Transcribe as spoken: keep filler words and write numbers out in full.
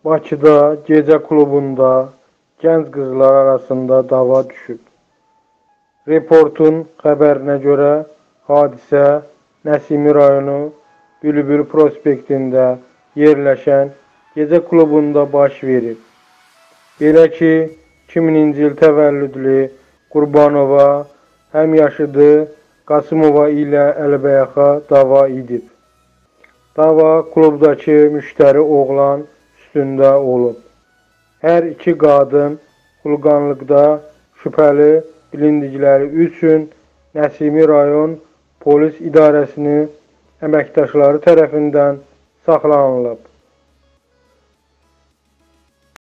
Bakıda gecə klubunda gənc qızlar arasında dava düşüb. Reportun xəbərinə görə hadisə Nəsimi rayonu Bülbül prospektində yerləşən gecə klubunda baş verib. Belə ki, iki minci il təvəllüdlü Qurbanova həmyaşıdı Qasımova ilə əlbəyaxa dava edib. Dava klubdakı müştəri oğlan üstündə olub. Hər iki qadın xulqanlıqda şübhəli bilindikləri üçün Nəsimi rayon polis idarəsinin əməkdaşları tərəfindən saxlanılıb.